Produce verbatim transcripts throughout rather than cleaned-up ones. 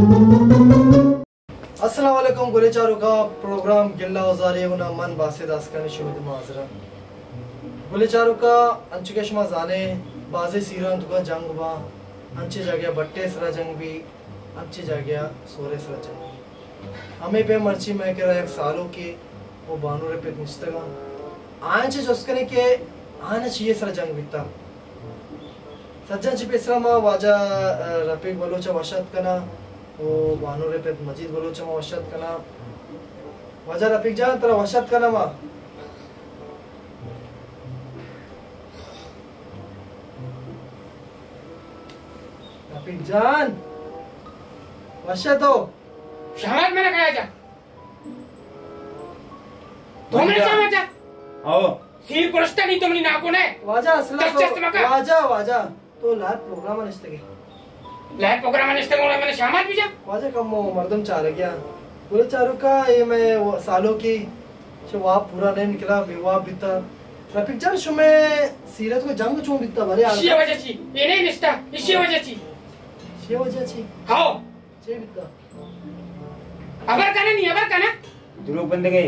अस्सलाम वालेकुम गुलेचारू का प्रोग्राम गिल्ला औजारी उना मन बासे दास का निशुमित माजरा गुलेचारू का अंचकेश मा जाने बाजे सीरन तुका जंग बा अंचे जागया बट्टे सरा जंग भी अंचे जागया सोरे सरा जंग हमें पे मर्ची में कह रहा एक सालों की वो बानू रे पे मुस्तगा आंचे जोस्कने के आने चाहिए सरा जंग बिता सज्जन चिपेसरा मा वाजा रफीक बलोचा वशत कना वो बानू रे पे मजीद बलोचा मा वशत कना वाजा रफीक जान तेरा वशत कना मा रफीक जान वशत हो शहर में लगाया जा तुमने क्या मचा आओ सील पुरस्ता नहीं तुमने नाको ने वाजा असला तो वाजा वाजा तो लाइव प्रोग्राम अनिश्ते के लाइव प्रोग्राम अनिश्ते को मैंने शामत भी जा वाजा कम वो मर्दम चार गया बोले चारू का ये मैं सालों की जो वहाँ पूरा नहीं निकला विवाह बिता रफीक जान शो में सीरत को जंग चूं बिता भरे इसी वजह से ये नहीं निष्ठा इसी वजह से ये वजह से हाँ ये बिता अबर करना नहीं अबर करना दुरुक बंद गए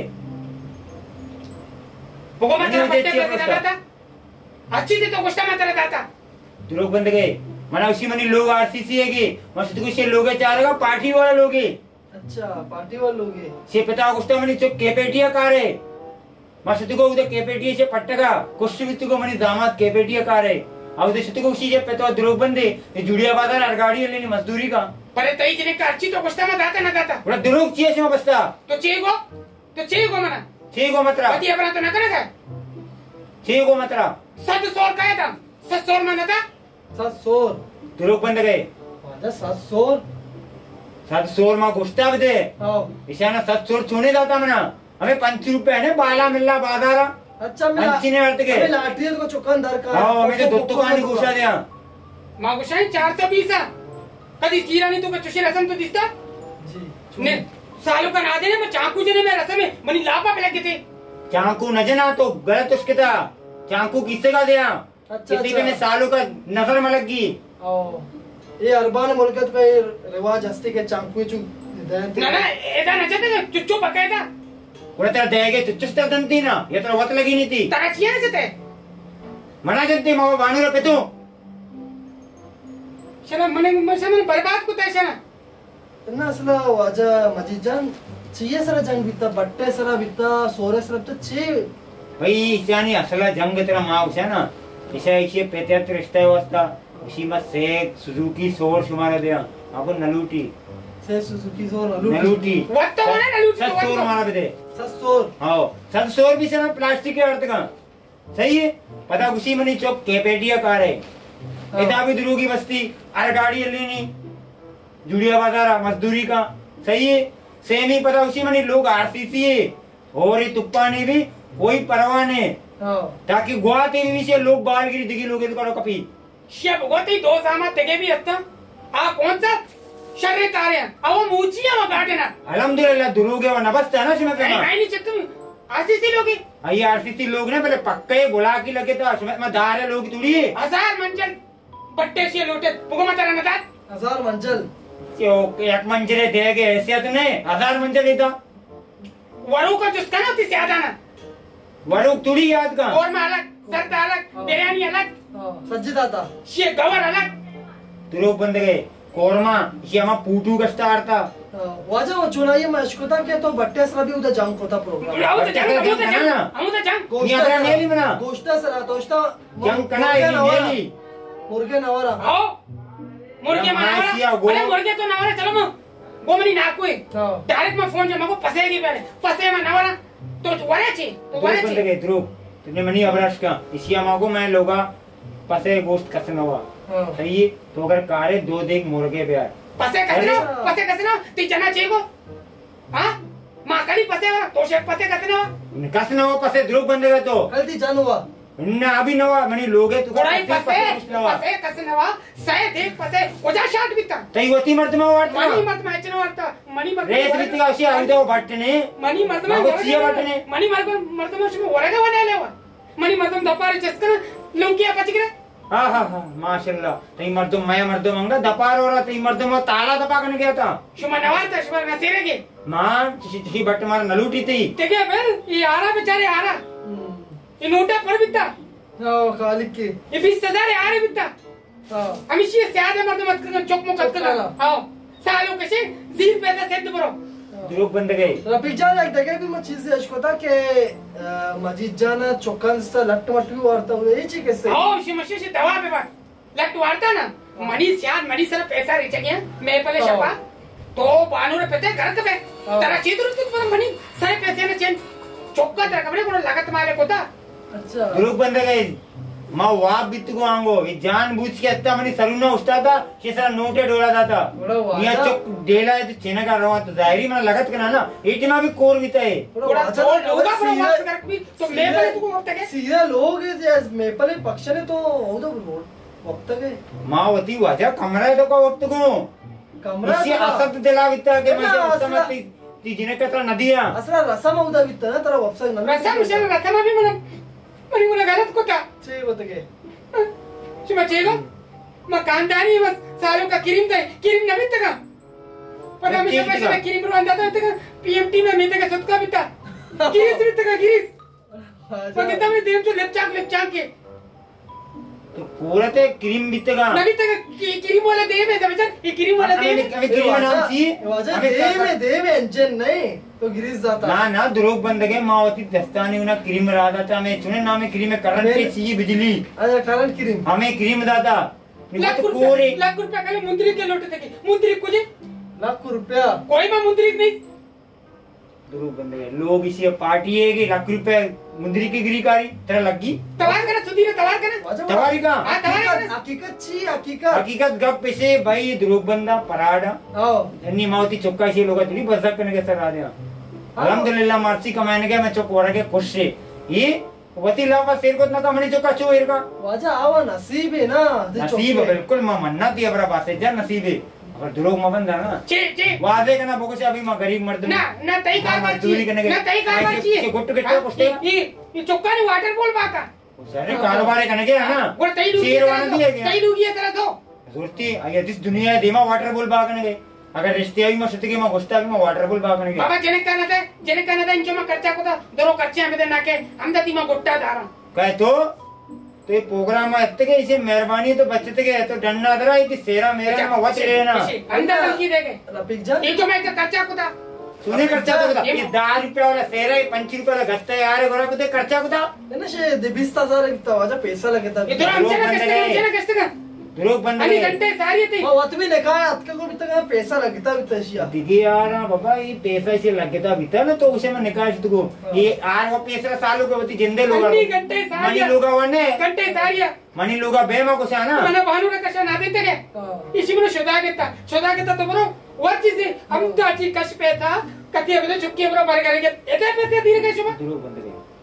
वो मत तेरा पट्टे पे दादा था अच्छी थी तो गुस्सा मत तेरा दादा दुरुक बंद गए मना उसी मनी लोग आरसीसी है कि मस्त कुछ लोग चारेगा पार्टी वाला लोग अच्छा पार्टी वाले लोग से पता गुस्सा मनी चुप केपेटिया कार है मस्त को उधर केपेटिया से पट्टगा कुछ भी तुको मनी दामाद केपेटिया कार है अब उधर सुतको उसी जे पता दुरुक बंदे ये जुड़िया बाजार अरगाड़ी लेनी मजदूरी का पर तई जिने का अच्छी तो गुस्सा मत दाता ना दाता बड़ा दुरुक चाहिए से बस्ता तो चेगो तो चेगो मना चेगो मतरा पति अपना तो ना करेगा चेगो मतरा सद सोर का था सद सोर मना था सात सोर दुरुक बंद गए वाजा सात सोर सात सोर माँ गुस्ता बदे हाँ इशाना सात सोर छूने जाता मना हमें पंच रुपए ने बाला मिलना बाजारा अच्छा मिला पंची ने अर्थ के हमें लाठी को चुकानदार का हाँ हमें तो दो कानी गुस्सा दिया माँ गुस्सा चार सौ बीस कदी सीरा नहीं तो बच्चों रसम तो दिसता जी ने सालों का ना देने में चाकू जने में रसम में मनी लापा पे लगे थे चाकू न जना तो गलत उसके था चाकू किससे का दिया अच्छा कितने ने सालों का नजर में लगी ओ ये अरबान मुल्कत का ये रिवाज हस्ती के चाकू चु ना ना एदा न चते चुच्चू पकाए था वो तेरा देगे चुच्चुस्ता दंती ना ये तेरा वत लगी नहीं थी तारा किया न चते मना जनती माँ बानू रे पे तू शना मने मने बर्बाद को तैसे ना ना असला वाजा मजीद जान चाहिए सरा जंग बिता बट्टे सरा बिता सोरे सरा तो चे भाई इशानी असला जंग तेरा माँ उसे ना इसे इसे पेटेट रिश्ता है वास्ता इसी में सेक सुजुकी सोर शुमारा दिया आपको नलूटी से सुजुकी सोर नलूटी नलूटी वो तो होने नलूटी सत सोर मारा बदे सत सोर हाँ सत सोर भी से ना प्लास्टिक के अर्थ का सही है पता उसी मनी चौक केपेटिया कार है इतना भी दुरुगी बस्ती अरगाड़ी लेनी जुड़िया बाजारा मजदूरी का सही है सेम ही पता उसी मनी लोग आरसीसी है और ये तुप्पा ने भी कोई परवाह नहीं ताकि गुआते भी से लोग बालगिरी दिगी लोग इनको कपी शेब गोती दो सामा तेगे भी हत्ता आ कौन सा शर्रे तारे अब वो मूचिया में गाटे ना अल्हम्दुलिल्लाह दुरुगे वो नबस्ता है ना सिमत नहीं नहीं चक्कर आरसीसी लोग आई आरसीसी लोग ने पहले पक्के गुला की लगे तो सिमत में दारे लोग तुड़ी हजार मंजिल बट्टे से लोटे पुगमा तारा ना दात हजार मंजिल क्यों एक मंजिले देगे ऐसे तो नहीं हजार मंजिल इधर वरु का जिसका ना उसी ज्यादा ना वरु तुड़ी याद का और में अलग सरता अलग बिरयानी अलग सज्जिदा था ये गवर अलग तुरुक बंद गए कोरमा ये हमारा पूटू का स्टार था वाजा वो चुनाई में अशकुता के तो बट्टे सरा भी उधर जंग को था प्रोग्राम हम तो जंग हम तो जंग हम तो जंग गोश्ता नेली बना गोश्ता सरा दोस्ता जंग कना है नेली मुर्गे नवारा आओ मुर्गे मारा अरे मुर्गे तो नवारा चलो मो वो मनी ना कोई डायरेक्ट में फोन जमा को फसेगी पहले फसे में नवारा तो वरे छी तो वरे छी बंद गए तुरुक तुमने मनी अबराश का इसिया मागो मैं लोगा पसे गोश्त कसनवा सही है तो अगर कारे दो देख मुर्गे प्यार पसे कसनो पसे कसनो ती जना चेगो हां मां कली पसे वा तो शेक पसे कसनो कसनवा पसे द्रुक बंद गए तो कल ती जानवा ना अभी नवा मनी लोगे तो कोड़ाई पसे पसे कसनवा सय देख पसे ओजा शाट बिता तई होती मर्द में वाट मनी मत मैच न वार्ता मनी मत रेस रीति का उसी आउदो बटने मनी मर्द में चिया बटने मनी मर्द मर्द में उसमें ओरेगा बने लेवा मनी मर्द में दपारी चस्कन लुंकिया पचगरे हाँ हाँ हाँ माशाल्लाह तई मर्दो मैं मर्दो मंगा दपार हो रहा तई मर्दो में ताला दपा करने गया था शुमा नवार था शुमा नसीरे के मां किसी किसी बट मार नलूटी थी ठीक है बेल ये आरा बेचारे आरा ये नोटा पर बिता हां खालिक के ये बीस हजार है आरे बिता हां हमेशा ज्यादा मर्द मत कर चौक मुकत कर हां सालों के से जीर पैसा सेट बरो दुरुक बंद गई रफीक जान एक दगे भी मत चीज अशको था के मजीद जान चौकन से लट मट भी वारता हुए ये चीज कैसे हां शी मशी से दवा पे बात लट वारता ना मनी शायद मनी सर पैसा रिच गया मैं पहले छपा तो बानू रे पते घर पे तेरा चीज रुत पर मनी सारे पैसे ने चेन चौका तेरा कबरे को लागत मारे को था अच्छा दुरुक बंद गई मां वा बित को आंगो ये जानबूझ के अत्ता मनी सरुना उस्ता था ये सारा नोटे डोला जाता ये चौक डेला है तो चेना का रवा तो जाहिरी मन लगत करना ना इतना भी कोर बिता है थोड़ा लोगा पर वापस कर भी तो मैं पहले तुमको वक्त है सीधा लोग है मैं पहले पक्ष ने तो उधर रोड वक्त है मां वती वाजा कमरा है तो का वक्त को कमरा इसी असत दिला बिता के मैं उत्तम ती ती जिने कतरा नदिया असला रसम उदा बिता ना तेरा वप्सा न रसम से रसम भी मन मनी मुला गलत को था चे बतगे शुमा चेलो मकानदारी बस सालों का किरिम था किरिम नबित का पर हमेशा पैसे में किरिम रवांदा था तक पीएमटी में मैं तक सत्का बिता गिरीश बिता का गिरीश पर कितना में देम तो लेपचाक लेपचाक के तो पूरा ते क्रीम बितेगा नबित का किरिम वाला दे में था बेचार ये किरिम वाला दे में हमें क्रीम नाम सी वाजा दे में दे में इंजन नहीं तो गिरीश जाता ना ना दुरोग बंद गए मावती दस्तानी उना क्रीम राधा था मैं सुने नाम में क्रीम में करंट पे सी बिजली अच्छा करंट क्रीम हमें क्रीम दादा लाख रुपए लाख रुपए खाली मुंदरी के लोटे थे मुंदरी कुछ लाख रुपया कोई में मुंदरी नहीं दुरोग बंद गए लोग इसी पार्टी है कि लाख रुपए मुंदरी की गिरीकारी तेरा लगी तवार करा सुधीर तवार करा तवारी का हां तवार हकीकत छी हकीकत हकीकत गप पे से भाई दुरोग बंदा पराड़ा हां धन्नी मावती चौका से लोग थोड़ी बजक करने के सर आ दिया अल्हम्दुलिल्लाह मार्सी कमाने के मैं चौक वरा के खुश से ये वती लावा शेर को ना कमनी चौका चो एर का वाजा आवा नसीब है ना नसीब बिल्कुल मां मन्ना थी अबरा बात है जा नसीब है अगर दुरोग म बंदा ना चे चे वादे करना बोको से अभी मां गरीब मर्द ना ना तई कारबार चोरी करने के ना तई कारबार चाहिए के गुट के पुछते ये ये चौका ने वाटर बॉल बाका सारे कारोबार करने के ना वो तई लूगी शेर वाला दिया गया तई लूगी तेरा तो जरूरती अगर जिस दुनिया है देमा वाटर बॉल बागने के अगर रिश्ते आई में सुतगी में गोश्ता में वाटर बॉल बागने के बाबा जेने कहना था जेने कहना था इनके में खर्चा को था दोरो खर्चे हमें देना के हम दती में गोट्टा दारा कहे तो तो ये प्रोग्राम अत्ते के इसे मेहरबानी तो बचते के तो डन्ना दरा इति सेरा मेरा में वच रे ना अंदर की देगे रफीक जान ये तो मैं खर्चा को था तूने खर्चा तो ये दस रुपया वाला सेरा पाँच रुपया वाला गत्ता यार गोरा को दे खर्चा को था ना शे दे बीस हजार इतना वाजा पैसा लगे था ये तो हमसे ना किसने हमसे ना किसने दुरोग बंद अली घंटे सारी थी वो वत भी लिखा है अतके को भी तक पैसा लगता भी तशिया दीदी यार बाबा ये पैसा से लगता भीतर ना तो उसे मैं निकाल तुको ये आर वो पैसा सालों के होती जिंदे लोग मनी घंटे सारी मनी लोगा वने घंटे सारी मनी लोगा बेमा को से ना मैंने भानु का कशा ना देते के इसी में शोधा केता शोधा केता तो बरो वो चीज हम तो अच्छी कश पैसा कति अभी चुक्की बरो मार करेंगे इतने पैसे दिए के शुभ दुरोग बंद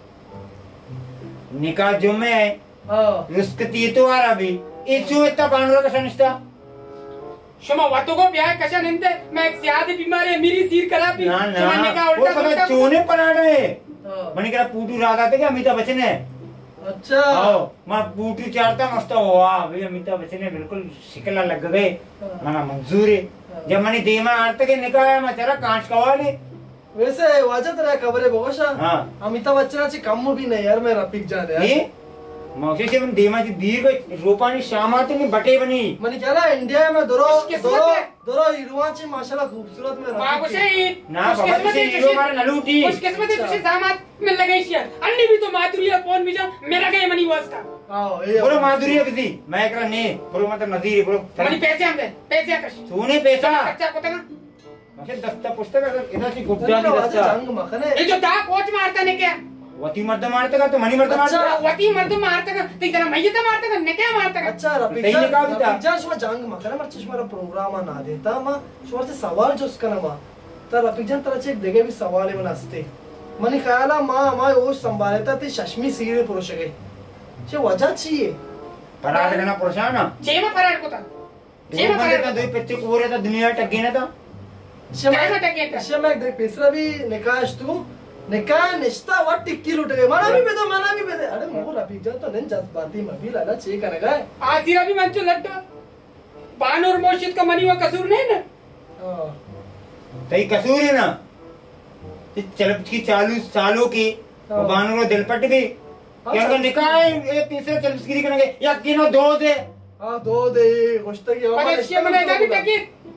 गए निकाल जो मैं हां रिस्क ती तो आ रहा भी इचू इतना पांडुरा का सनिष्ठा शुमा वातो को ब्याह कशा निंदे मैं एक ज्यादा बीमार है मेरी सिर खराब भी ना शुमा ने ना कहा वो उल्टा पता चोने पनाड़े हां मनी करा पूटू राधा थे क्या अमिताभ बच्चन है अच्छा आओ मां पूटू चारता मस्त वाह भाई अमिताभ बच्चन ने बिल्कुल शिकला लग गए माना मंजूर है जब मनी देमा आरत के निकाया मैं तेरा कांच कवाले वैसे वाजा तेरा खबर है बोगशा हां अमिताभ बच्चन से कम भी नहीं यार मैं रफीक जान यार ये मौसे से देमा जी दीर्घ रूपानी शामाते ने बटे बनी मनी क्या ना इंडिया में दोरो किस्मत दोरो है। दोरो हिरवाची माशाल्लाह खूबसूरत में बाबू रफीक से ना बाबा से हीरो मारे नलूटी कुछ किस्मत है तुझे दामाद मिल लगे शिया अन्नी भी तो माधुरी है कौन भी जा मेरा गए मनी वास्ता आओ ये बोलो माधुरी है बिजी मैं एकरा ने बोलो मतलब नजीर बोलो मनी पैसे हम दे पैसे कश तूने पैसा खर्चा को तना मसे दस्ता पुस्तक इधर से गुप्ता तेरा की वाजा दस्ता जंग मखने ये जो दा कोच मारता ने क्या वती मर्द मारते का तो मनी मर्द मारते का वती मर्द मारता का ते जरा मैयत मारता का ने क्या मारता का अच्छा रफीक तई जान निकाल देता। रफीक जान शुमा जंग मखने मर चश्मा प्रोग्राम ना देता मा शुमा से सवाल जो उसका ना तर रफीक जान तरह से देगे भी सवाल है मनास्ते मनी ख्याला मां मां ओ संभालता ते शश्मी सीरे पुरुष गए छे वजह चाहिए पराड करना परेशान जेमा पराड को था जेमा जेमा पराड का दो पच्चे को रहा था दुनिया टगे ना था शमा काय मत के शमा एक देख पेसरा भी निकाश तू निकाह निश्ता व टिक्की लुट गए माना भी बेदो माना भी बेदे अरे मोर रफीक जान तो नहीं जज्बाती मबी लाला चे कर गए आसिरा भी मंचो लट्टा बानूर मोर्शिद का मनी व कसूर नहीं ना हां तई कसूर है ना ते चल की चालू सालों की बानूर को दिल पट गई क्या कर निकाह ये तीसरे चलस्किरी करेंगे या किनो दो दे हां दो दे गोश्त की पर इसके मने जानी टकी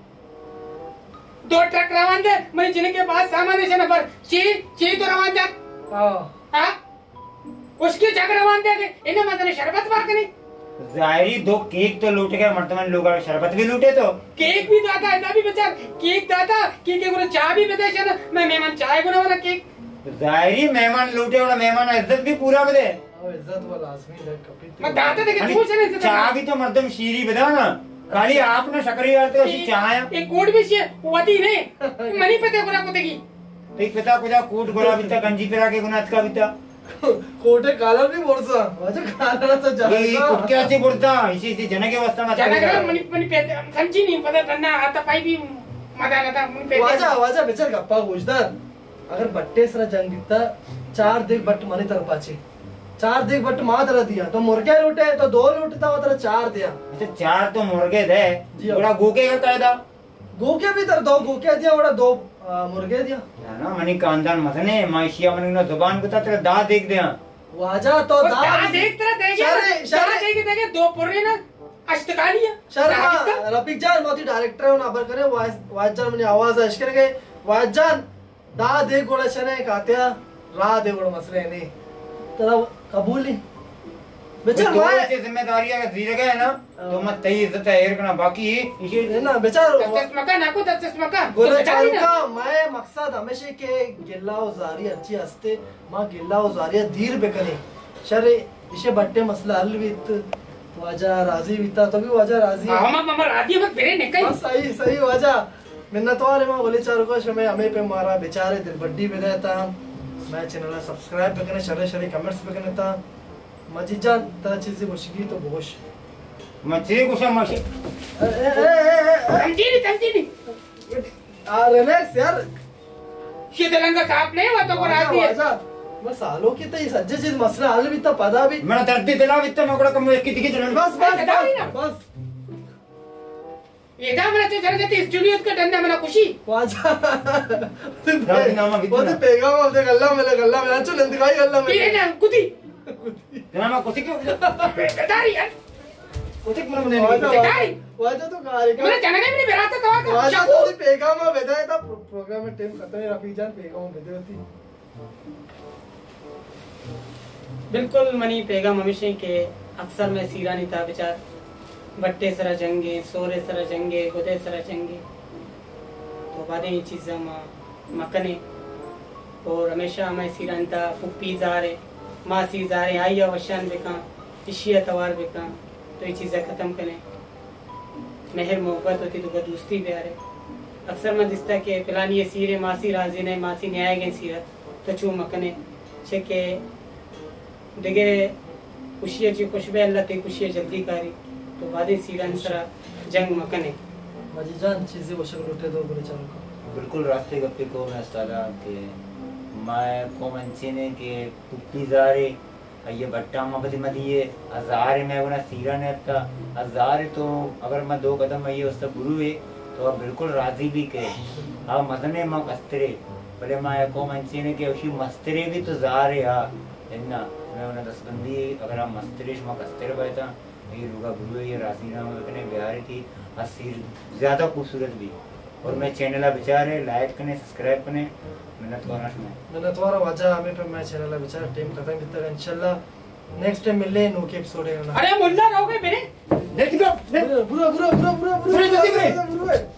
दो ट्रक रवान दे मैं जिनके पास सामान है ना पर ची ची तो रवान दे हां हां उसकी जग रवान दे इन्हें मतलब शरबत मार के नहीं जाहिरी दो केक तो लूट गए मर्तमान लोग शरबत भी लूटे तो केक भी दाता है भी बेचार केक दाता केक के गुना चाय भी बेचे छे ना मैं मेहमान चाय गुना वाला केक जाहिरी मेहमान लूटे वाला मेहमान इज्जत भी पूरा बदे हां इज्जत वाला आदमी है कपी मैं दाता देखे पूछ नहीं चाय भी तो मर्दम शीरी बदा ना खाली आपने शकरी करते हो चाय एक कोड भी छे वती नहीं मनी पते गुना को देगी ठीक पता कुदा कोट गोला बिता गंजी पेरा के गुना का बिता कोटे काला नहीं बोलसा वाजा काला तो जा ये कुटके अच्छे बोलता इसी इसी जन के अवस्था में जन मनी मनी पे समझी नहीं पता करना आता पाई भी मजा आता मनी पे वाजा वाजा बेचार गप्पा गोजदार अगर बट्टे सरा जंग दिता चार देख बट मनी तरफ पाचे चार देख बट मां तरह दिया तो मुर्गे लूटे तो दो लूटता वो तरह चार दिया अच्छा चार तो मुर्गे दे जी थोड़ा गोके का कायदा गोके भी तर दो गोके दिया और दो मुर्गे दिया ना मनी कांदान मसने माइशिया मनी ना जुबान को तेरा दा देख दे वाजा तो दा दा देख तेरा देख शरे शरे देख देख दो पुर्रे ना अष्टकालिया शरे रफीक जान मोती डायरेक्टर है ना बर करे वाज वाजजान मनी आवाज है इश्कर के वाजजान दा देख गोड़ा शने कात्या रा दे गोड़ा मसले नहीं तेरा कबूल नहीं बेचार तो मैं ऐसे जिम्मेदारियां का जीरे गए ना तो मत तई इज्जत है करना बाकी ये ना बेचार दस मका ना को दस मका गोले चारुका मैं मकसद हमेशा के गिल्ला उजारी अच्छी हस्ते मां गिल्ला उजारी धीर बेकने शरे इसे बट्टे मसला हल वित वाजा राजी विता तो भी वाजा राजी हम हम राजी मत बेरे ने कहीं सही सही वाजा मिन्नत वाले मां गोले चारुका शमे हमें पे मारा बेचारे दिल बड्डी बेदाता मैं चैनल सब्सक्राइब बेकने शरे शरे कमेंट्स बेकने था मजी जान तरह चीजें मुश्किल तो बहुत मचे कुछ मचे समझी नहीं समझी नहीं आ रिलैक्स यार ये तेलंगा साफ नहीं हुआ तो को राजी है मैं सालों की तो ये सज्जे चीज मसला हल भी तो पता भी मैं दर्द दिला इतना नौकरा कम एक की चलन बस बस बस बस ये दा मला तो जरा जाते स्टूडियो का डंडा मला खुशी वाजा राजीनामा भी वो तो पेगा वो तो गल्ला में गल्ला में चल इंतकाई गल्ला में तेरे ना कुती तेरा मैं कुछ क्यों बेदारी यार कुछ मन में वाजा नहीं बेदारी वाजा तो कार्यक्रम मेरा चना में नहीं बेरा तो कवा का वाजा तो पेगा में बेदाए था प्रोग्राम में टाइम खत्म है रफीक जान पेगा में बेदे होती बिल्कुल मनी पेगा ममिशे के अक्सर मैं सीरा नहीं था बेचार बट्टे सरा जंगे सोरे सरा जंगे गोदे सरा जंगे तो बादे ये चीज़ मा मकने और हमेशा मैं सीरा नहीं था फुप्पी जारे मासी जारे आई अवशान बेका इशिया तवार बेका तो ये चीज़ें ख़त्म करें मेहर मोहब्बत होती तो दोस्ती भी आ रहे अक्सर मैं दिखता कि फिलानी ये सीरे मासी राजी ने मासी न्याय गए सीरत तो चू मकने छे के दिगे खुशियाँ जी खुशबे अल्लाह ते खुशियाँ जल्दी कारी तो वादे सीरन सरा जंग मकने मजीजान चीजें वो शक्ल उठे दो बोले चलो बिल्कुल रास्ते गप्पे को मैं साला के मैं को मंचने के पुप्पी जारे ये बट्टा मबदी मदिए हजार में उना सीरा ने था हजार तो अगर मैं दो कदम ये उससे गुरु है तो अब बिल्कुल राजी भी के अब मदने मां कस्तरे भले मैं को मंचने के उसी मस्तरे भी तो जारे हा इन्ना मैं उन्हें दस बंदी अगर हम मस्तरेश मां कस्तरे बैठा ये रुगा गुरु है ये राजी नाम इतने बिहारी थी असीर ज्यादा खूबसूरत भी और मैं चैनल बेचारे लाइक करने सब्सक्राइब करने मेहनत करना में मेहनत वाला वजह हमें पे मैं चैनल बेचारा टाइम खत्म कितना है इंशाल्लाह नेक्स्ट टाइम मिलने नो के एपिसोड है अरे मुल्ला रहोगे मेरे लेट्स गो बुरा बुरा बुरा बुरा बुरा बुरा जल्दी में। बुरा